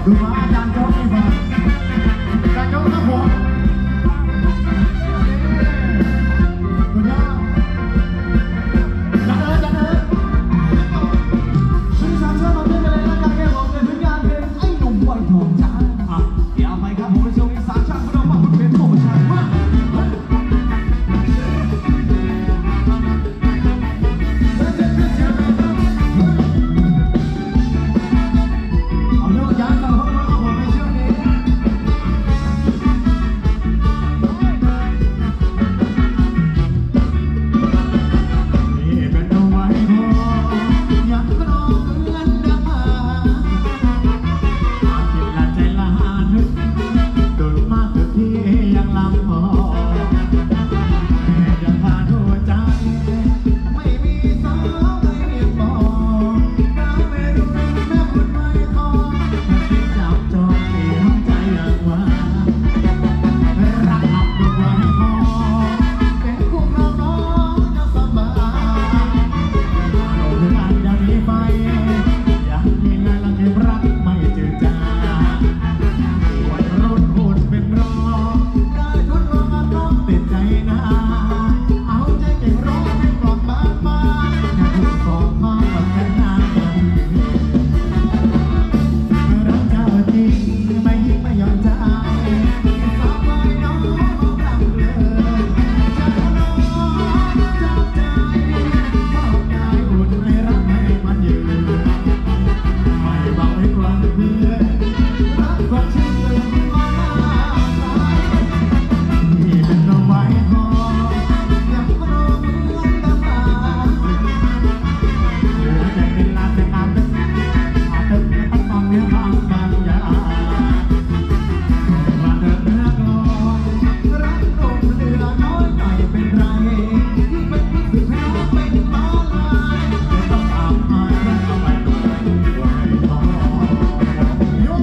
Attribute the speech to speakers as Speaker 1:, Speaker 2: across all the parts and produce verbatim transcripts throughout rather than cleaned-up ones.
Speaker 1: โย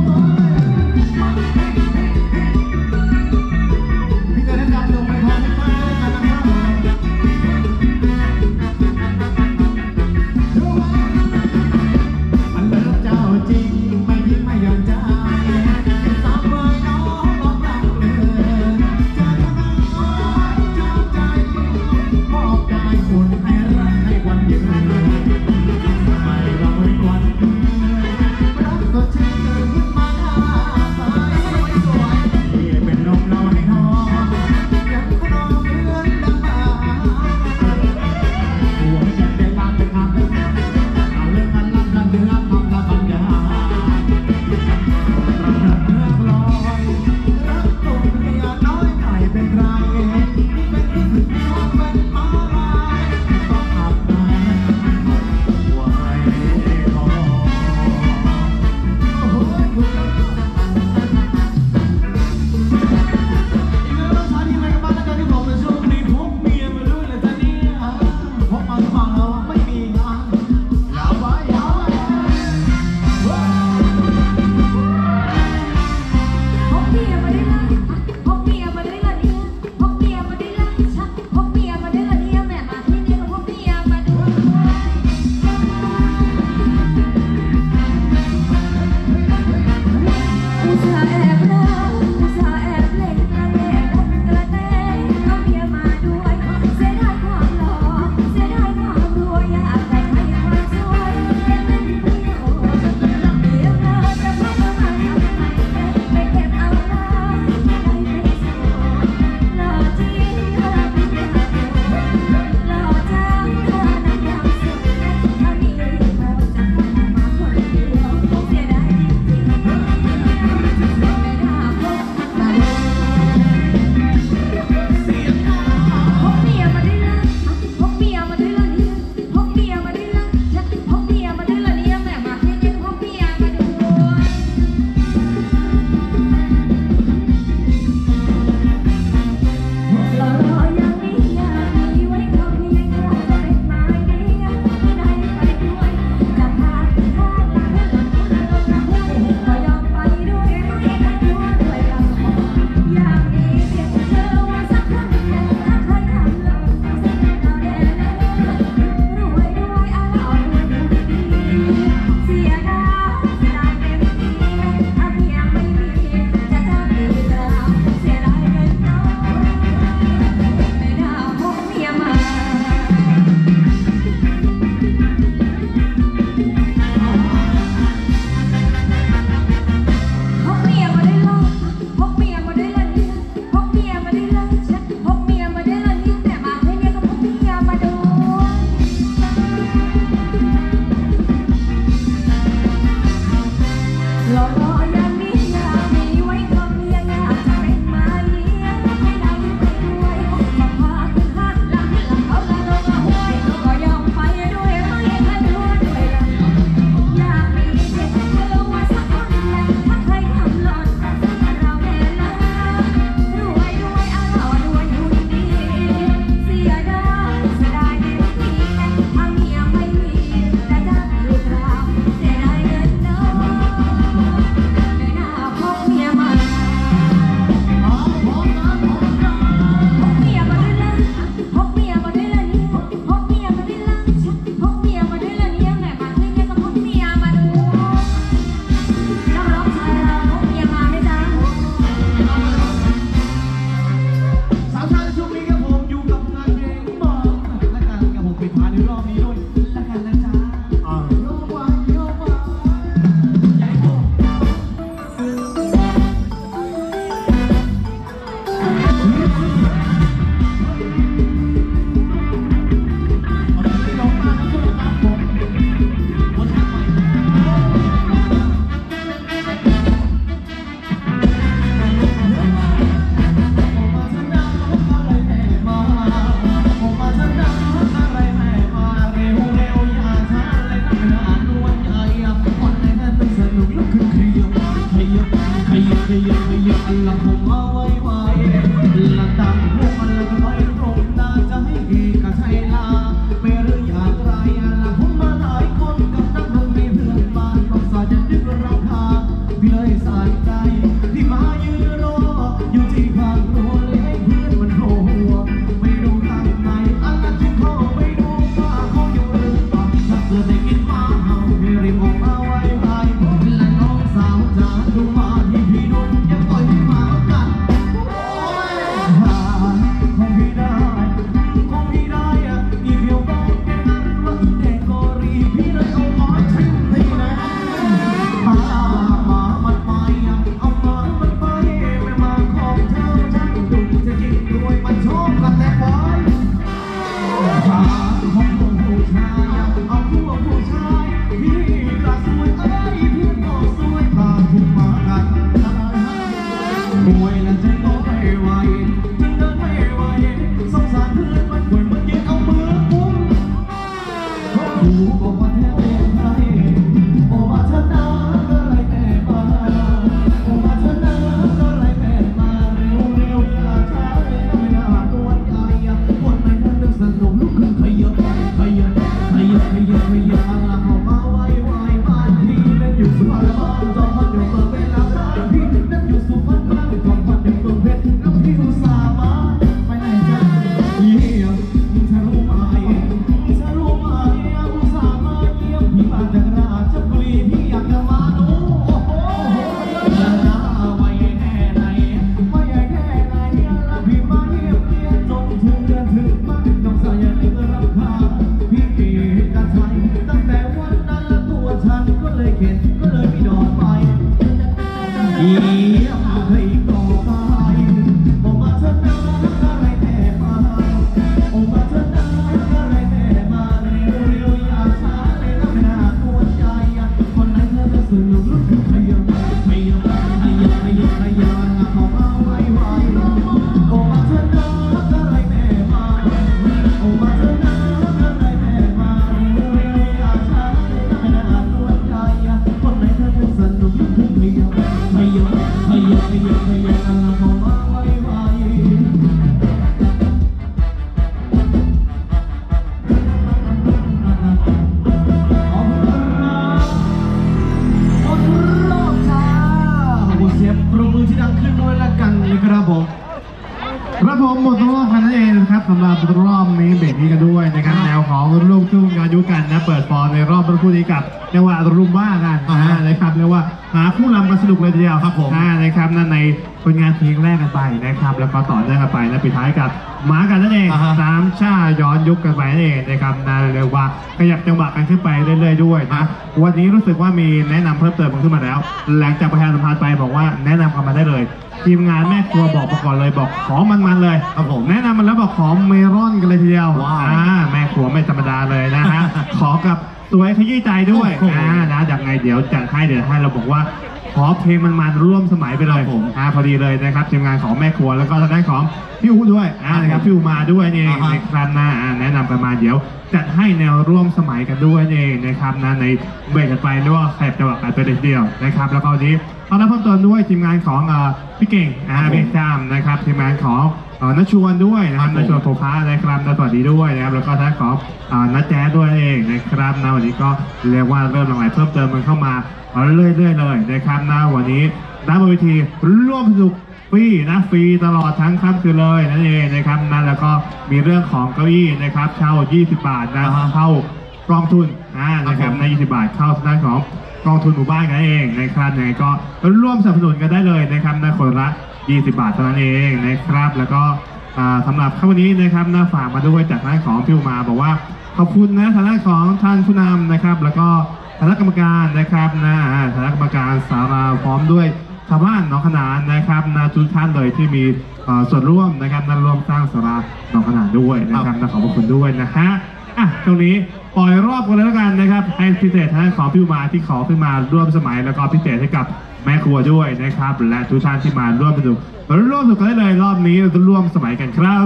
Speaker 1: ครับผมหมดรอบกันนั่นเองนะครับสำหรับรอบนี้เบรกนี้กันด้วยนะครับแนวของลูกทุ่งย้อนยุคกันนะเปิดฟอร์ในรอบคู่นี้กับจังหวะรุมบ้ากันนะครับเรียกว่าหาคู่รำกันสนุกเลยทีเดียวครับผมนะครับนั่นในผลงานเพลงแรกกันไปนะครับแล้วก็ต่อเนื่องกันไปนะปิดท้ายกับหมากันนั่นเองสามชาย้อนยุคกันไปนั่นเองนะครับนั่นเรียกว่าขยับจังหวะกันขึ้นไปเรื่อยๆด้วยนะวันนี้รู้สึกว่ามีแนะนำเพิ่มเติมขึ้นมาแล้วหลังจากประชาสัมพันธ์ไปบอกว่าแนะนำกันมาได้เลยทีมงานแม่ครัวบอกมาก่อนเลยบอกขอมันๆเลยครับผมแนะนำมันแล้วบอกขอเมลอนกันเลยทีเดียวว้าวแม่ครัวไม่ธรรมดาเลยนะฮะ ขอกับสวยขยี้ใจด้วยอ่านะจากไงเดี๋ยวจัดให้เดี๋ยวให้เราบอกว่าขอเพลงมันๆร่วมสมัยไปเลยผมอ่าพอดีเลยนะครับทีมงานของแม่ครัวแล้วก็ทางด้านของพี่อู๋ด้วยอ่านะครับพี่อู๋มาด้วยนี่ในครั้งหน้าแนะนำกันมาเดี๋ยวจัดให้แนวร่วมสมัยกันด้วยนี่นะครับนะในเบรกกันไปเรียกว่าแสบจังหวะกันไปเดียวนะครับแล้วก็วันนี้เอาละเพิ่มเติมด้วยทีมงานของพี่เก่งอ่าพี่จามนะครับทีมงานของนัชชวนด้วยนะครับนัชชวนโพพานะครับสวัสดีด้วยนะครับแล้วก็ท่านของนัชแจ๊ดด้วยเองนะครับนะวันนี้ก็เรียกว่าเริ่มหลั่งไหลเพิ่มเติมมันเข้ามาเรื่อยๆเลยนะครับนะวันนี้ด้านบนเวทีร่วมสนุกฟรีนะฟรีตลอดทั้งค่ำคืนเลยนั่นเองนะครับนะแล้วก็มีเรื่องของเก้าอี้นะครับเช่ายี่สิบบาทนะเข้ากองทุนอ่านะครับในยี่สิบบาทเข้าด้านของกองทุนหมู่บ้านกันเองนะครับยังไงก็ร่วมสนับสนุนกันได้เลยนะครับนะคนละยี่สิบบาทเท่านั้นเองนะครับแล้วก็สำหรับค่ำวันนี้นะครับน่าฝากมาด้วยจากท่านของพี่มาบอกว่าขอบคุณนะทางด้านของท่านผู้นำนะครับแล้วก็คณะกรรมการนะครับนะคณะกรรมการสาราพร้อมด้วยชาวบ้านหนองขนานนะครับนะทุกท่านเลยที่มีส่วนร่วมนะครับนั่นร่วมสร้างสาราหนองขนานด้วยนะครับนะขอบคุณด้วยนะฮะอ่ะตรงนี้ปล่อยรอบกันเลยแล้วกันนะครับให้พิเศษท่านของพี่มาที่ขอขึ้นมาร่วมสมัยแล้วก็พิเศษให้กับแม่ครัวด้วยนะครับและทุกท่านที่มาร่วมสนุกร่วมสนุกกันได้เลยรอบนี้เราจะร่วมสมัยกันครับ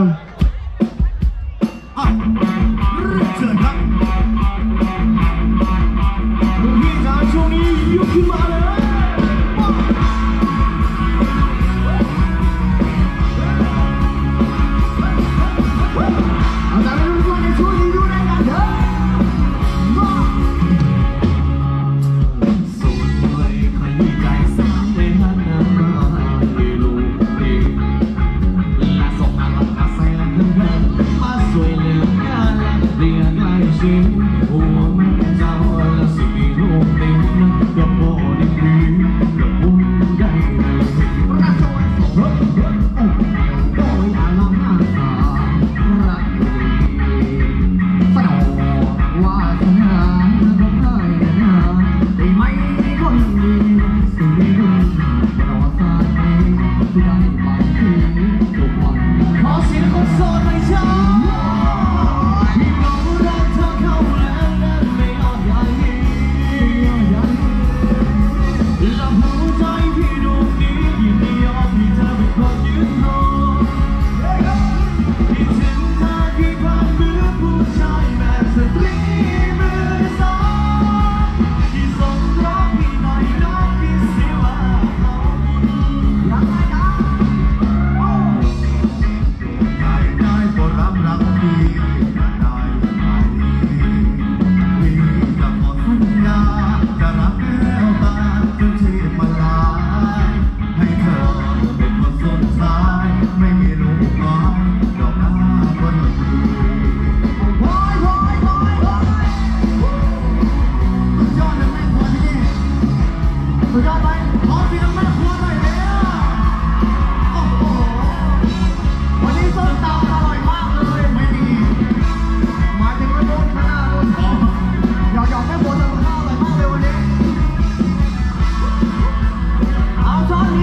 Speaker 1: เชิญครับพี่จ๋าช่วงนี้ยกขึ้นมาเลยเอาใจรุ่นรุ่นในช่วงนี้ดูในกันเถอะหัวแม่เจ้าและสิมีลูกเต็มอย่าโบดิบดีอย่าบุญได้เลยรักโดยโอ้โดยอาลังหน้าตารักดีสนอว่าจะหาก็ได้นะได้ไหมคนดีสิ่งดีรอสายที่ได้บางทีทุกวันขอเสียงคนโสดให้ฉันเอาช้อน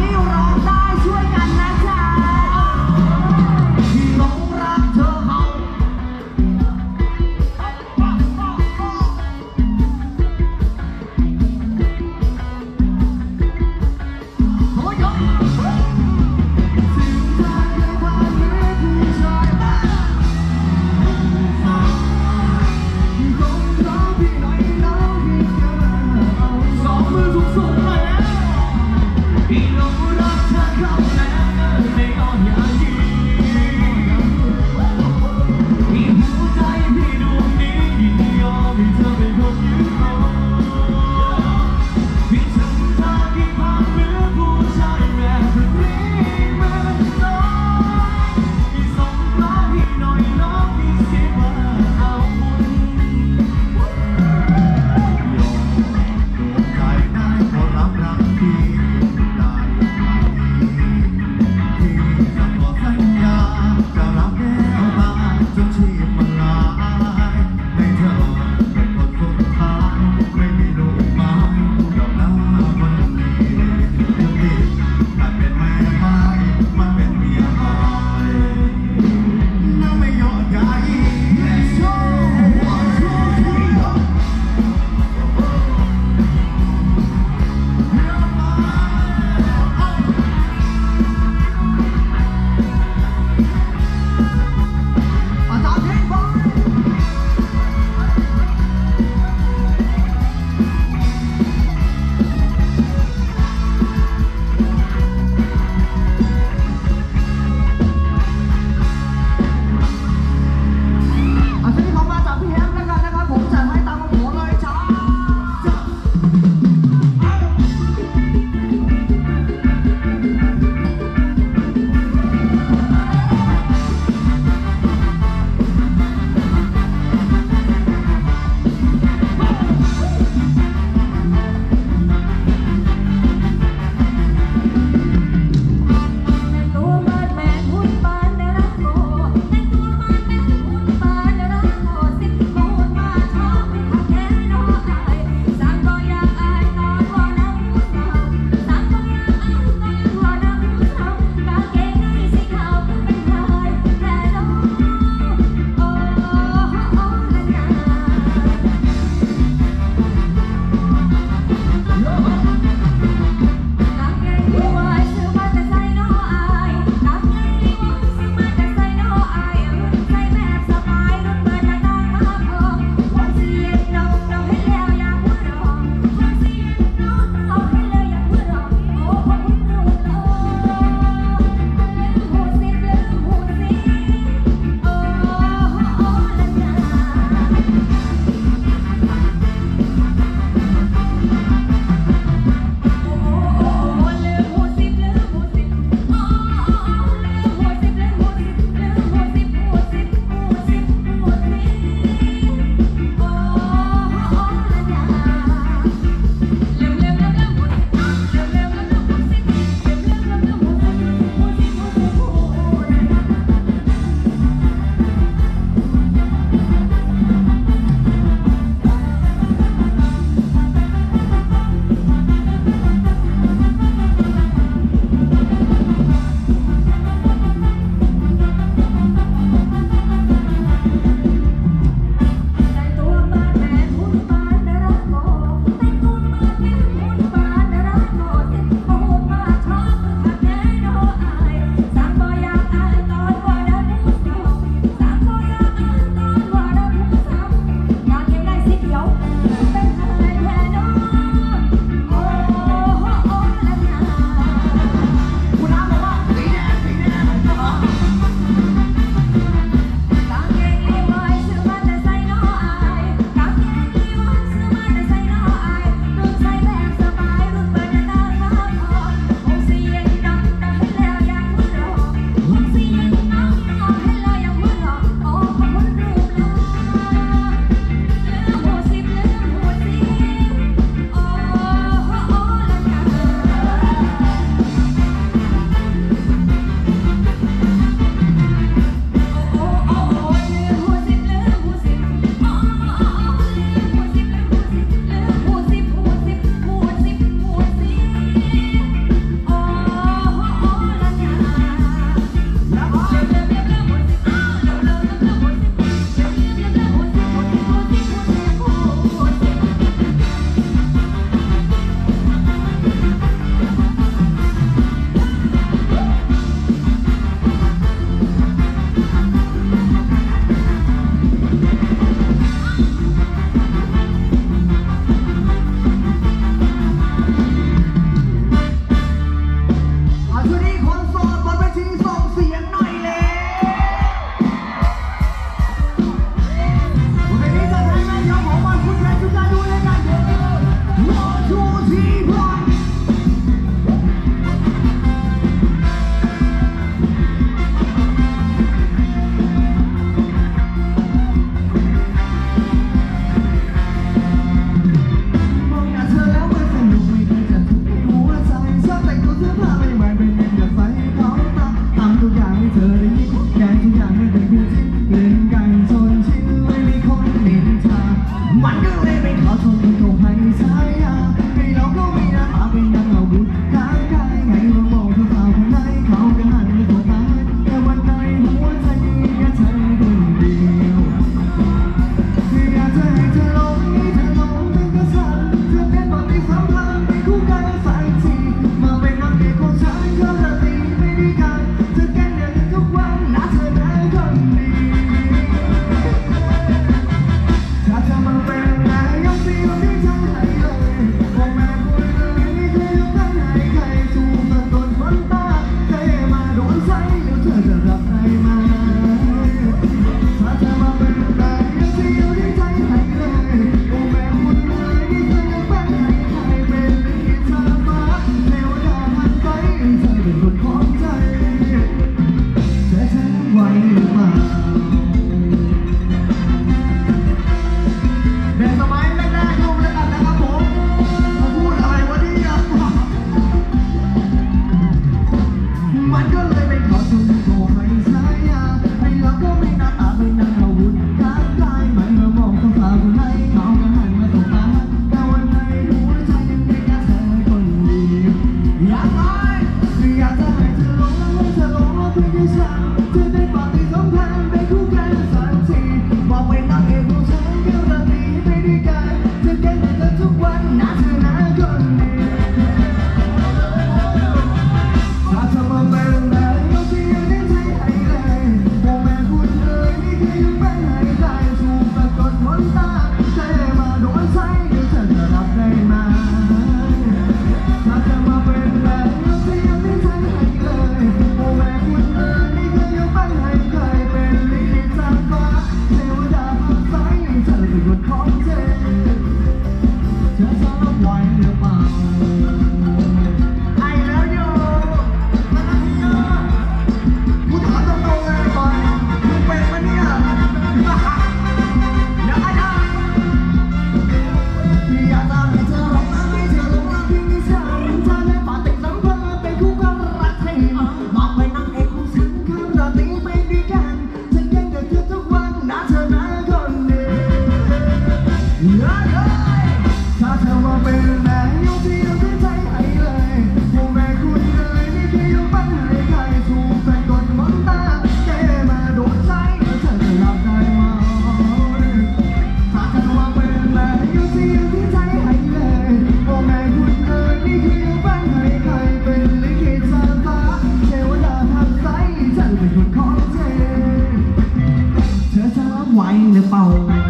Speaker 2: ไหวหรือเปล่า